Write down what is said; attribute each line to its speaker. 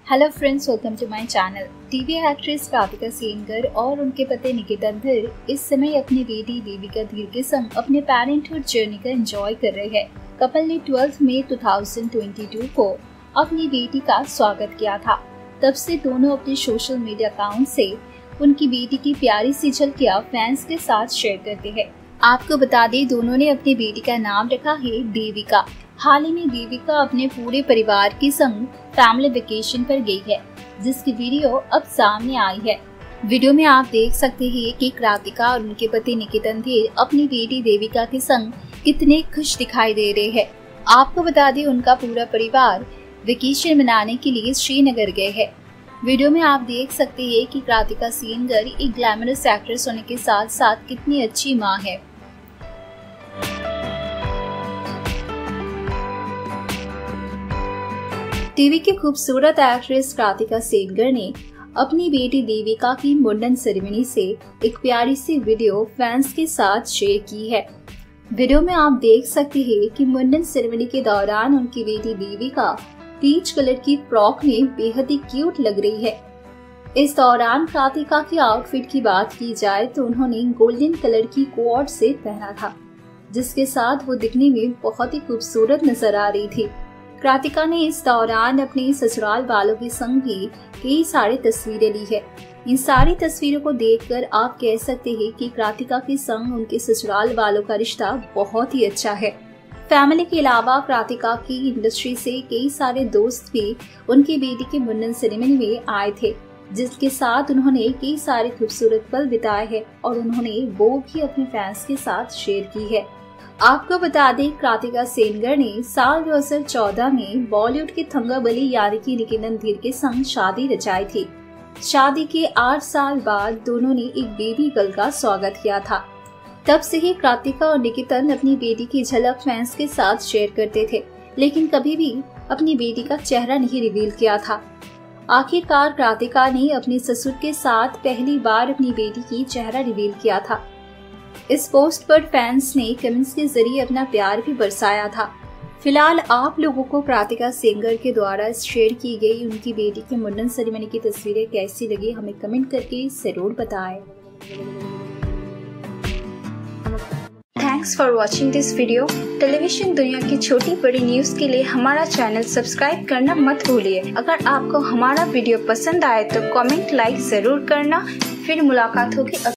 Speaker 1: Hello friends, welcome to my channel. TV actress Radhika Sengar और उनके पति निकिता धीर इस समय अपनी बेटी देविका धीर के संग अपने पेरेंटहुड जर्नी का एंजॉय कर रहे हैं। कपल ने 12 मई 2022 को अपनी बेटी का स्वागत किया था। तब से दोनों अपने सोशल मीडिया अकाउंट से उनकी बेटी की प्यारी सी झलकियां फैंस के साथ शेयर करते हैं। आपको बता दें, दोनों ने अपनी बेटी का नाम रखा है देविका। हाल ही में देविका अपने पूरे परिवार के संग फैमिली वेकेशन पर गई है, जिसकी वीडियो अब सामने आई है। वीडियो में आप देख सकते हैं कि राधिका और उनके पति निकिता धीर अपनी बेटी देविका के संग कितने खुश दिखाई दे रहे हैं। आपको बता दें, उनका पूरा परिवार वेकेशन मनाने के लिए श्रीनगर गए हैं। वीडियो में आप देख सकते हैं कि राधिका सेनगर एक ग्लैमरस एक्ट्रेस होने के साथ साथ कितनी अच्छी मां है। टीवी की खूबसूरत एक्ट्रेस राधिका सेनगर ने अपनी बेटी देविका की मुंडन सेरेमनी से एक प्यारी सी वीडियो फैंस के साथ शेयर की है। वीडियो में आप देख सकते हैं कि मुंडन सेरेमनी के दौरान उनकी बेटी देविका पीच कलर की फ्रॉक में बेहद ही क्यूट लग रही है। इस दौरान राधिका की आउटफिट की बात की जाए तो उन्होंने गोल्डन कलर की कोट सेट पहना था, जिसके साथ वो दिखने में बहुत ही खूबसूरत नजर आ रही थी। राधिका ने इस दौरान अपने ससुराल वालों के संग भी कई सारी तस्वीरें ली है। इन सारी तस्वीरों को देखकर आप कह सकते हैं कि राधिका के संग उनके ससुराल वालों का रिश्ता बहुत ही अच्छा है। फैमिली के अलावा राधिका की इंडस्ट्री से कई सारे दोस्त भी उनकी बेटी के मुंडन सेरेमनी में आए थे, जिसके साथ उन्होंने कई सारे खूबसूरत पल बिताए हैं और उन्होंने वो भी अपने फैंस के साथ शेयर की है। आपको बता दें, राधिका सेनगर ने साल 2014 में बॉलीवुड के थंगाबली यानी कि निकिता धीर के संग शादी रचाई थी। शादी के 8 साल बाद दोनों ने एक बेबी गर्ल का स्वागत किया था। तब से ही राधिका और निकिता अपनी बेटी की झलक फैंस के साथ शेयर करते थे, लेकिन कभी भी अपनी बेटी का चेहरा नहीं रिवील किया था। आखिरकार राधिका ने अपने ससुर के साथ पहली बार अपनी बेटी की चेहरा रिवील किया था। इस पोस्ट पर फैंस ने कमेंट्स के जरिए अपना प्यार भी बरसाया था। फिलहाल आप लोगों को राधिका सेनगर के द्वारा शेयर की गई उनकी बेटी के मुंडन सेरेमनी की तस्वीरें कैसी लगी, हमें कमेंट करके जरूर बताएं। Thanks for watching this video. Television दुनिया की छोटी बड़ी न्यूज के लिए हमारा चैनल सब्सक्राइब करना मत भूलिए। अगर आपको हमारा वीडियो पसंद आए तो कमेंट लाइक जरूर करना। फिर मुलाकात होगी।